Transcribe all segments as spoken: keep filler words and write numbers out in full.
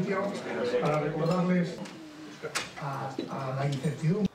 silencio para recordarles a, a la incertidumbre.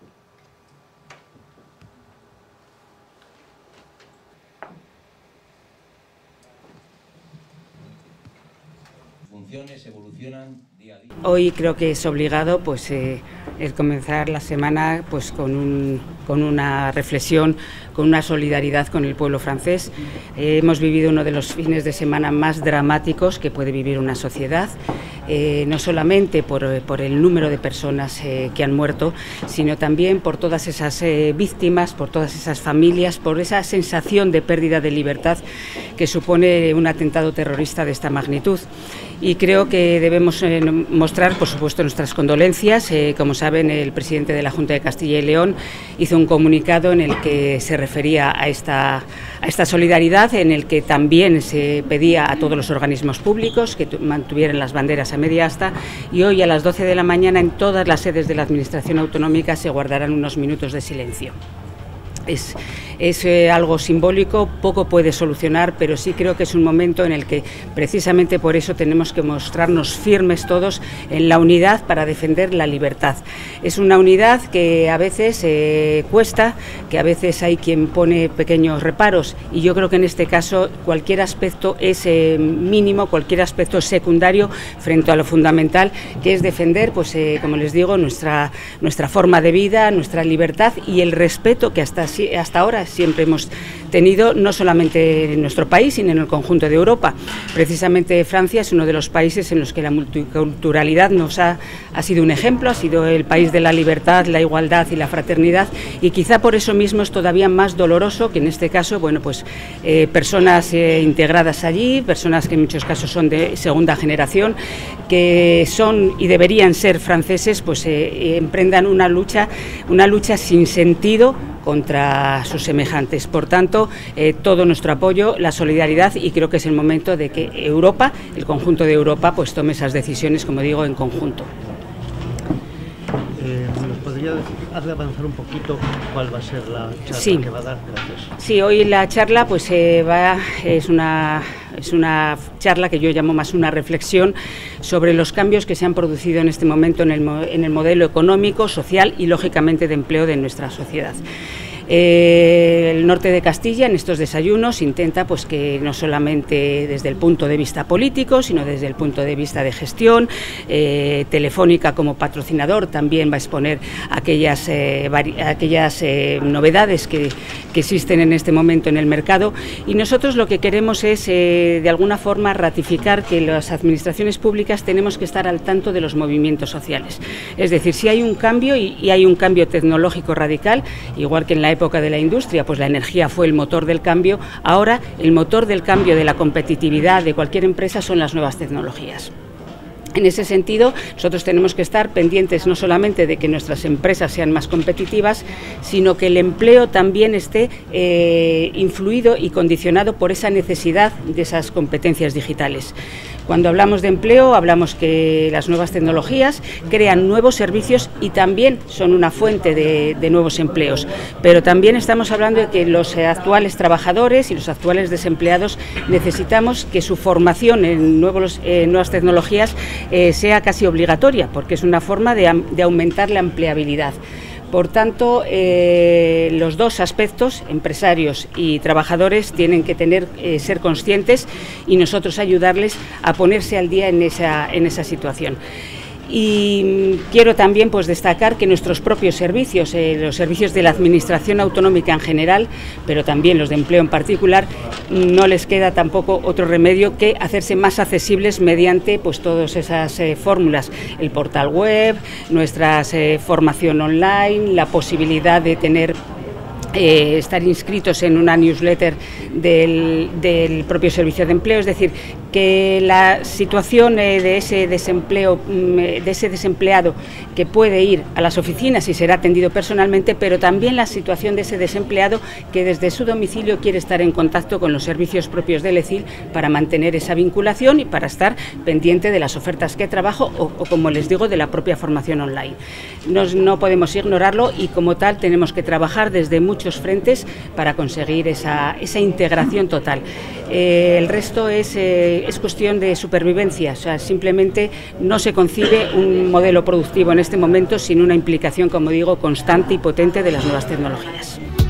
Funciones evolucionan día a día. Hoy creo que es obligado pues eh, el comenzar la semana pues con, un, con una reflexión, con una solidaridad con el pueblo francés. Eh, hemos vivido uno de los fines de semana más dramáticos que puede vivir una sociedad, eh, no solamente por, por el número de personas eh, que han muerto, sino también por todas esas eh, víctimas, por todas esas familias, por esa sensación de pérdida de libertad que supone un atentado terrorista de esta magnitud. Y creo que debemos eh, mostrar, por supuesto, nuestras condolencias. Eh, como saben, el presidente de la Junta de Castilla y León hizo un comunicado en el que se refería a esta, a esta solidaridad, en el que también se pedía a todos los organismos públicos que mantuvieran las banderas a media asta, y hoy a las doce de la mañana en todas las sedes de la Administración Autonómica se guardarán unos minutos de silencio. Es, es eh, algo simbólico, poco puede solucionar, pero sí creo que es un momento en el que precisamente por eso tenemos que mostrarnos firmes todos en la unidad para defender la libertad. Es una unidad que a veces eh, cuesta, que a veces hay quien pone pequeños reparos, y yo creo que en este caso cualquier aspecto es eh, mínimo, cualquier aspecto es secundario frente a lo fundamental, que es defender, pues eh, como les digo, nuestra, nuestra forma de vida, nuestra libertad y el respeto que hasta hasta ahora siempre hemos tenido, no solamente en nuestro país, sino en el conjunto de Europa. Precisamente Francia es uno de los países en los que la multiculturalidad nos ha, ha sido un ejemplo, ha sido el país de la libertad, la igualdad y la fraternidad, y quizá por eso mismo es todavía más doloroso que en este caso, bueno, pues eh, personas eh, integradas allí, personas que en muchos casos son de segunda generación, que son y deberían ser franceses, pues eh, emprendan una lucha, una lucha sin sentido contra sus semejantes. Por tanto, eh, todo nuestro apoyo, la solidaridad, y creo que es el momento de que Europa, el conjunto de Europa, pues tome esas decisiones, como digo, en conjunto. Eh, ¿Nos podría hacer avanzar un poquito cuál va a ser la charla sí. que va a dar? Gracias. Sí, hoy la charla pues eh, va, es una es una charla que yo llamo más una reflexión sobre los cambios que se han producido en este momento en el, en el modelo económico, social y lógicamente de empleo de nuestra sociedad. Eh, el norte de Castilla en estos desayunos intenta pues que no solamente desde el punto de vista político, sino desde el punto de vista de gestión, eh, Telefónica como patrocinador también va a exponer aquellas, eh, aquellas eh, novedades que, que existen en este momento en el mercado, y nosotros lo que queremos es eh, de alguna forma ratificar que las administraciones públicas tenemos que estar al tanto de los movimientos sociales. Es decir, si hay un cambio y, y hay un cambio tecnológico radical, igual que en la época de la industria, pues la energía fue el motor del cambio, ahora el motor del cambio de la competitividad de cualquier empresa son las nuevas tecnologías. En ese sentido, nosotros tenemos que estar pendientes no solamente de que nuestras empresas sean más competitivas, sino que el empleo también esté eh, influido y condicionado por esa necesidad de esas competencias digitales. Cuando hablamos de empleo, hablamos que las nuevas tecnologías crean nuevos servicios y también son una fuente de, de nuevos empleos. Pero también estamos hablando de que los actuales trabajadores y los actuales desempleados necesitamos que su formación en nuevos, eh, nuevas tecnologías eh, sea casi obligatoria, porque es una forma de, de aumentar la empleabilidad. Por tanto, eh, los dos aspectos, empresarios y trabajadores, tienen que tener, eh, ser conscientes y nosotros ayudarles a ponerse al día en esa, en esa situación. Y quiero también pues destacar que nuestros propios servicios, eh, los servicios de la Administración Autonómica en general, pero también los de empleo en particular, no les queda tampoco otro remedio que hacerse más accesibles mediante pues todas esas eh, fórmulas, el portal web, nuestra eh, formación online, la posibilidad de tener Eh, estar inscritos en una newsletter del, del propio servicio de empleo, es decir, que la situación eh, de ese desempleo, de ese desempleado que puede ir a las oficinas y será atendido personalmente, pero también la situación de ese desempleado que desde su domicilio quiere estar en contacto con los servicios propios del E C I L para mantener esa vinculación y para estar pendiente de las ofertas que trabajo o, o como les digo, de la propia formación online. Nos, no podemos ignorarlo y como tal tenemos que trabajar desde muchos muchos frentes para conseguir esa, esa integración total. Eh, el resto es, eh, es cuestión de supervivencia, o sea, simplemente no se concibe un modelo productivo en este momento sin una implicación, como digo, constante y potente de las nuevas tecnologías.